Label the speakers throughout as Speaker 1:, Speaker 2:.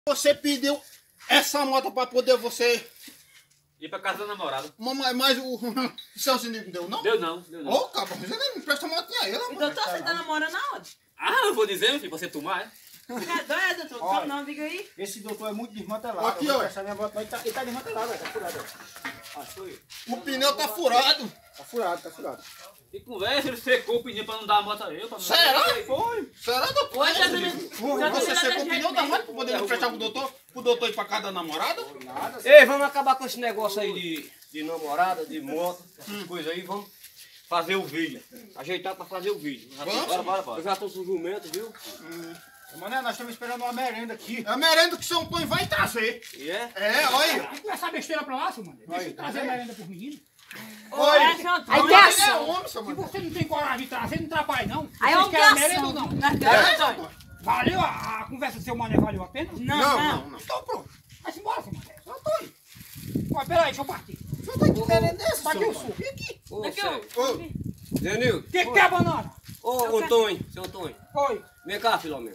Speaker 1: Você pediu essa moto pra poder você
Speaker 2: ir pra casa da namorada.
Speaker 1: Mas o seu Sininho não deu, não?
Speaker 2: Deu não, deu não.
Speaker 1: Ô, cabra, você não empresta a motinha a ele, mano.
Speaker 3: Doutor, você tá namorando aonde?
Speaker 2: Ah, eu vou dizer, meu filho, você tomar, é?
Speaker 3: É, doutor? Qual o nome, diga aí?
Speaker 4: Esse doutor é muito desmantelado.
Speaker 1: Aqui, ó.
Speaker 4: Ele tá desmantelado, tá furado. Ah, foi.
Speaker 1: O pneu tá furado.
Speaker 4: Tá furado, tá furado.
Speaker 2: E conversa, ele secou o pneu pra não dar a moto a eu.
Speaker 1: Será?
Speaker 4: Foi.
Speaker 1: Será, doutor?
Speaker 3: Hoje
Speaker 1: Você secou o pneu da moto pra poder emprestar pro doutor ir pra casa da namorada?
Speaker 4: Nada.
Speaker 5: Ei, vamos acabar com esse negócio aí de namorada, de moto, essas coisas aí, vamos fazer o vídeo. Ajeitar pra fazer o vídeo.
Speaker 1: Vamos?
Speaker 5: Eu já tô com o jumento, viu?
Speaker 4: Mané, nós estamos esperando uma merenda aqui.
Speaker 1: É a merenda que o seu Antônio vai trazer.
Speaker 5: E é?
Speaker 1: É, olha.
Speaker 6: Não essa besteira pra lá, seu mano. Deixa eu trazer merenda pros meninos.
Speaker 1: Olha.
Speaker 3: Aí
Speaker 1: Aí
Speaker 3: tem
Speaker 1: é
Speaker 3: ação.
Speaker 1: homem, seu
Speaker 6: Se
Speaker 1: mano.
Speaker 6: você não tem coragem de trazer, não trabalhe não.
Speaker 3: Aí
Speaker 6: Vocês
Speaker 3: vamos ter
Speaker 6: querem merenda ou
Speaker 3: ação.
Speaker 6: não?
Speaker 3: Nós
Speaker 1: É,
Speaker 3: temos.
Speaker 1: doutor?
Speaker 6: Valeu? A conversa do seu mané valeu a pena?
Speaker 1: Não.
Speaker 6: Então pronto. Vai-se embora, seu mané. Eu tô aí. Ó, peraí, deixa eu partir.
Speaker 1: Você tá que merenda é essa,
Speaker 6: Tá aqui
Speaker 1: seu
Speaker 6: o
Speaker 1: mano?
Speaker 6: suco. E aqui?
Speaker 5: Ô,
Speaker 3: Daqui,
Speaker 5: Sérgio.
Speaker 1: Ô,
Speaker 5: Zenil.
Speaker 6: O que é a banana?
Speaker 5: Ô, Antônio, seu Antônio.
Speaker 6: Oi.
Speaker 5: Vem cá, Filomeno.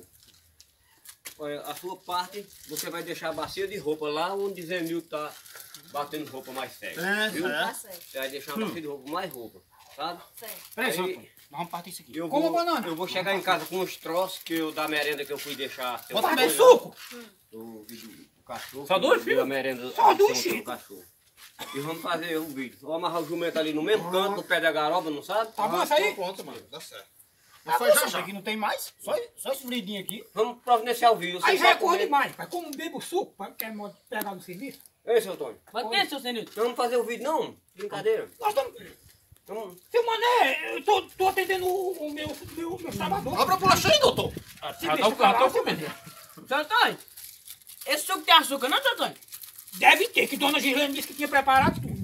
Speaker 5: Olha, a sua parte, você vai deixar a bacia de roupa lá onde Zenil tá batendo roupa mais séria.
Speaker 1: É,
Speaker 5: viu?
Speaker 1: é.
Speaker 3: Tá certo.
Speaker 5: Você vai deixar uma bacia de roupa mais roupa, sabe?
Speaker 3: Certo.
Speaker 6: Peraí, seu
Speaker 5: Aí-
Speaker 6: Antônio. Nós vamos partir isso aqui.
Speaker 5: Eu
Speaker 6: Como
Speaker 5: vou,
Speaker 6: a banana?
Speaker 5: eu vou chegar em casa com uns troços da merenda que eu fui deixar. Seu
Speaker 1: Bota
Speaker 5: Antônio,
Speaker 1: mais suco.
Speaker 5: do cachorro.
Speaker 2: Só dois, filho?
Speaker 5: Da merenda
Speaker 6: Só dois,
Speaker 5: do
Speaker 6: filho.
Speaker 5: cachorro. E vamos fazer o vídeo. Vou amarrar o jumento ali no mesmo canto, no pé da garoba, não sabe?
Speaker 6: Tá bom isso aí?
Speaker 1: Pronto, mano. Dá certo.
Speaker 4: Ah,
Speaker 1: Mas foi já
Speaker 4: você
Speaker 1: já.
Speaker 4: aqui não tem mais? Só esse bridinho aqui.
Speaker 5: Vamos providenciar o vídeo.
Speaker 6: Aí
Speaker 5: Você
Speaker 6: já é
Speaker 5: vai
Speaker 6: cor
Speaker 5: comer.
Speaker 6: demais, pai. Como bebo suco, pai, quer pegar no serviço?
Speaker 5: Ei, seu Antônio.
Speaker 3: Mas quem é seu senhor?
Speaker 5: Não vamos fazer o vídeo, não? Brincadeira.
Speaker 6: Nós estamos...
Speaker 5: Vamos.
Speaker 6: Seu mané, eu tô atendendo o meu salvador.
Speaker 1: Abra a bolacha aí, doutor.
Speaker 6: Se deixa pra lá, seu mané.
Speaker 3: Seu Antônio, esse suco tem açúcar, não, seu Antônio?
Speaker 6: Deve ter, que dona Gislene disse que tinha preparado tudo.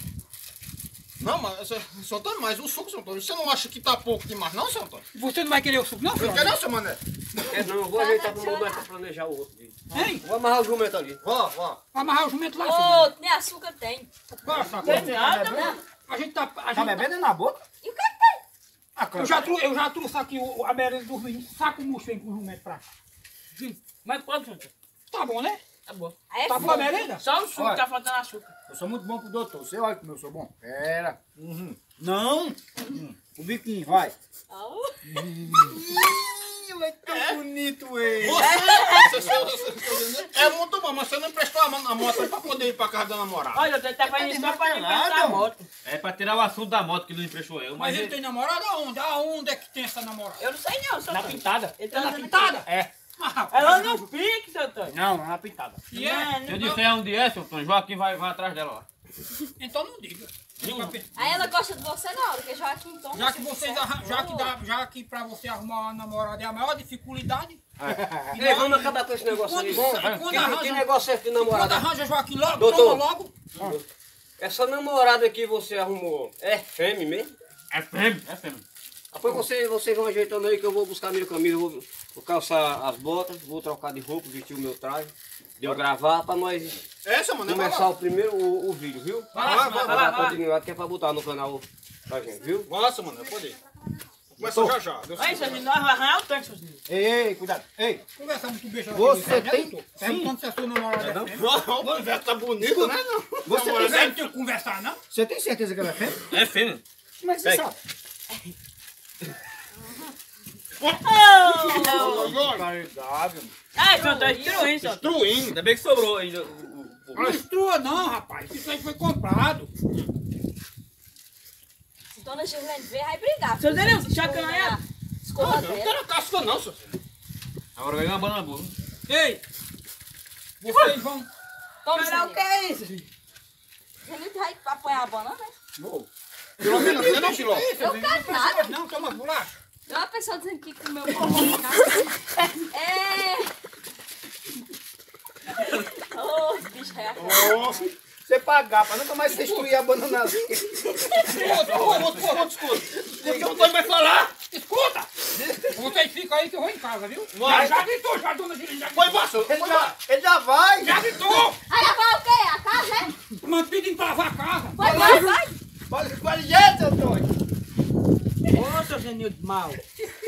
Speaker 1: Não, mas, seu Antônio, mas o suco, seu Antônio, você não acha que tá pouco demais, não, seu Antônio?
Speaker 6: Você não vai querer o suco, não,
Speaker 1: Não
Speaker 6: filho?
Speaker 1: quer não, seu mané?
Speaker 5: É, não, eu vou ajeitar pro momento pra planejar o outro vídeo.
Speaker 6: Hein?
Speaker 5: Vou amarrar o jumento ali.
Speaker 1: Vó.
Speaker 6: Amarrar o jumento lá, seu mané.
Speaker 3: Ô, tem açúcar, tem.
Speaker 6: Nossa,
Speaker 3: Tem nada, não.
Speaker 6: a gente tá...
Speaker 4: Tá bebendo na boca?
Speaker 3: E o que tem?
Speaker 4: Ah,
Speaker 6: Eu já trouxe aqui a merenda dos meninos. Saco murcho vem com o jumento pra cá.
Speaker 3: Mas pode, seu Antônio.
Speaker 6: Tá bom, né?
Speaker 3: Tá bom. Aí é
Speaker 6: Tá boa a
Speaker 3: fogo.
Speaker 6: merenda?
Speaker 3: Só o suco
Speaker 4: Olha.
Speaker 3: tá faltando açúcar.
Speaker 4: Eu sou muito bom pro doutor. Você olha como eu sou bom. Pera. Não. O biquinho, vai. Mas tão bonito ele.
Speaker 1: É muito bom, mas você não emprestou a moto pra poder ir pra casa da namorada.
Speaker 3: Olha, doutor, tá fazendo isso só pra
Speaker 4: nada.
Speaker 3: emprestar a moto.
Speaker 2: É pra tirar o assunto da moto que não emprestou eu.
Speaker 6: Mas ele tem namorada aonde? Aonde é que tem essa namorada?
Speaker 3: Eu não sei não, seu
Speaker 2: Na
Speaker 3: Antônio.
Speaker 2: pintada.
Speaker 3: Ele
Speaker 6: É na
Speaker 3: andando
Speaker 6: pintada?
Speaker 4: É.
Speaker 6: Ah, rapaz.
Speaker 3: aqui. Ela não pique, seu Antônio.
Speaker 4: Não, não é uma pintada.
Speaker 6: E é?
Speaker 2: Se eu disser onde é, seu Antônio, Joaquim vai atrás dela lá.
Speaker 6: Então não diga.
Speaker 7: Aí ela gosta de você na hora, que Joaquim toma.
Speaker 6: Já que vocês já que pra você arrumar uma namorada é a maior dificuldade.
Speaker 5: Ei, vamos acabar com esse negócio aí. Que negócio é esse de
Speaker 6: Quando
Speaker 5: namorada?
Speaker 6: arranja Joaquim logo,
Speaker 5: Doutor.
Speaker 6: toma logo.
Speaker 5: Essa namorada que você arrumou é fêmea mesmo?
Speaker 2: É fêmea, é fêmea.
Speaker 5: Depois vocês vão ajeitando aí que eu vou buscar minha camisa, vou calçar as botas, vou trocar de roupa, vestir o meu traje, de eu gravar pra nós
Speaker 1: Essa, mano,
Speaker 5: começar o primeiro o vídeo, viu?
Speaker 1: Vai lá.
Speaker 5: Pra dar continuidade, que é pra botar no canal da gente, viu?
Speaker 1: Nossa, mano, pode ir. Começa já já.
Speaker 3: Olha, seu Antônio, nós vamos arranhar o tanque, seu Antônio.
Speaker 4: Ei, cuidado. Ei,
Speaker 6: Conversa muito beijo.
Speaker 4: Você tem-
Speaker 6: Perguntando se a sua namorada é fêmea.
Speaker 1: O inverno tá bonito, né? Não?
Speaker 4: você tem,
Speaker 6: Não tem que conversar, não?
Speaker 4: você tem certeza que ela é fêmea?
Speaker 2: É fêmea.
Speaker 4: Como é que você sabe? Caridade, mano.
Speaker 3: Ai, seu Antônio, destruindo, seu Antônio.
Speaker 1: Truim.
Speaker 2: Ainda bem que sobrou ainda.
Speaker 6: Não estrua não, rapaz. Isso aí foi comprado.
Speaker 7: Se Dona Gislene ver, vai brigar.
Speaker 3: Seu Antônio, chacanha.
Speaker 1: Não
Speaker 7: Escorradeira.
Speaker 1: quero casca não, seu.
Speaker 2: Agora vai ganhar uma banana boa.
Speaker 6: Ei, vocês vão...
Speaker 7: Toma,
Speaker 3: Caralho, o que é isso?
Speaker 7: Ele vai apanhar a banana, né?
Speaker 1: Pelo menos você não, Filó.
Speaker 7: Eu quero nada.
Speaker 6: Não, toma bolacha.
Speaker 7: Eu uma pessoa dizendo que comeu pão. É. Ô, esse bicho é.
Speaker 4: Você pagar pra nunca mais destruir a bananazinha.
Speaker 1: Outro, escuta. Você não vai falar.
Speaker 6: Escuta! Vocês ficam aí que eu vou em casa, viu?
Speaker 1: Vai.
Speaker 6: Já gritou, já, dona Gislene. Já
Speaker 1: Foi,
Speaker 6: gritou.
Speaker 1: Márcio.
Speaker 4: Ele já vai.
Speaker 6: Já gritou!
Speaker 7: Aí vai o quê? A casa, é?
Speaker 6: Mas pedindo pra lavar a casa.
Speaker 7: Vai.
Speaker 4: Vai, vai, vai, Antônio.
Speaker 3: Ô, seu Genil de mal.